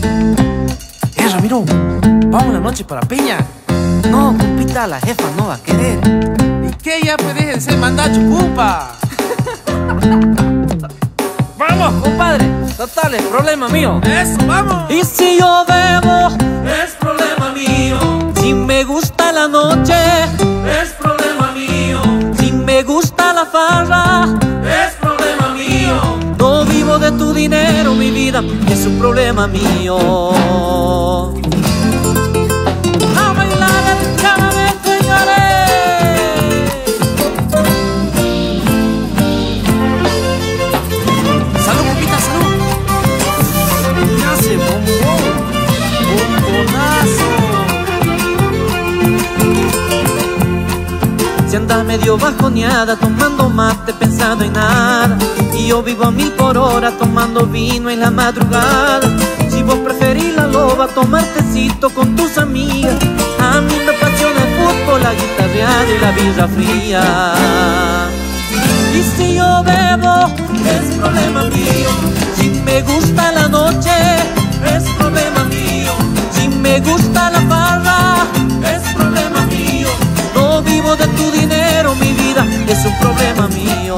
Ramiro, vamos una noche para Peña. No, compita, la jefa no va a querer. ¿Y qué? Ya pues deje de ser mandacho, compa. Vamos, compadre. Total, es problema mío. Eso, vamos. Y si yo bebo, Es problema mío. si me gusta la noche, Es problema mío. si me gusta la farra, Es problema mío. no vivo de tu dinero, mi vida, es un problema mío. A bailar el carnaval, señores. Salud, compita, salud. Ya se bombó. Bombonazo. Si andas medio bajoneada, tomando mate, pensando en nada, y yo vivo a 1000 por hora, tomando vino en la madrugada. Si vos preferís la loba, tomar tecito con tus amigas, a mí me apasiona el fútbol, la guitarreada y la birra fría. Y si yo bebo, es problema mío. Si me gusta la noche, es problema mío. Si me gusta la farra, es problema mío. No vivo de tu dinero, mi vida, es un problema mío.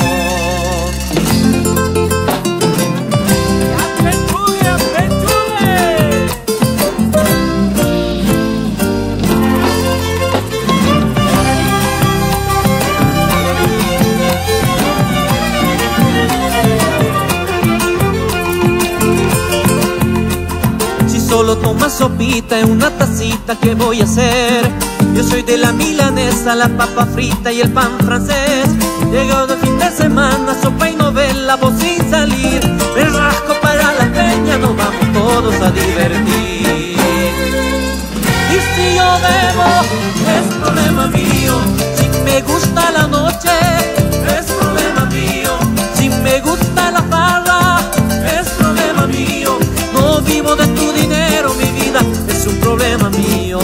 Solo tomas sopita en una tacita, ¿qué voy a hacer? Yo soy de la milanesa, la papa frita y el pan francés. Llegado el fin de semana, sopa y novela, vos sin salir. Me rasco para la peña, nos vamos todos a divertir. Y si yo bebo, es problema mío. Si me gusta la noche, es problema mío. Si me gusta la farra, es problema mío. No vivo de tu dinero, mi vida, es un problema mío.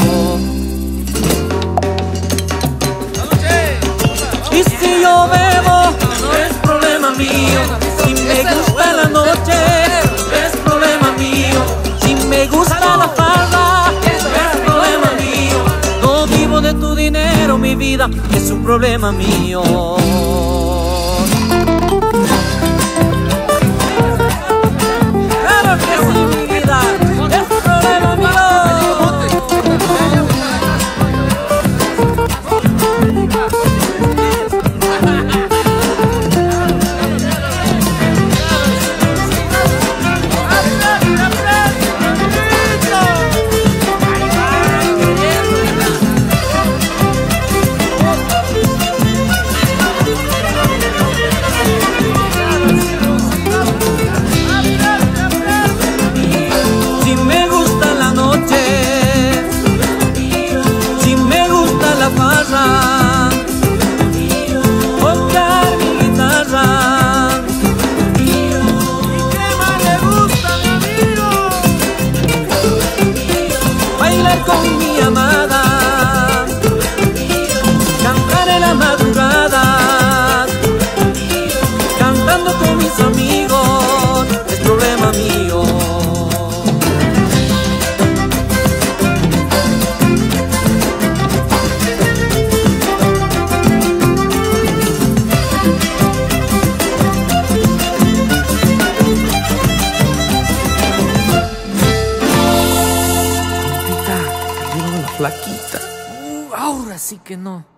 Y si yo bebo, es problema mío. Si me gusta la noche, es problema mío. Si me gusta la farra, es problema mío. No vivo de tu dinero, mi vida, es un problema mío. Tocar mi guitarra. ¿Y qué más le gusta, mi amigo? Bailar con mi amada, cantar en la madrugada, cantando con mis amigos, es problema mío. Flaquita. Ahora sí que no.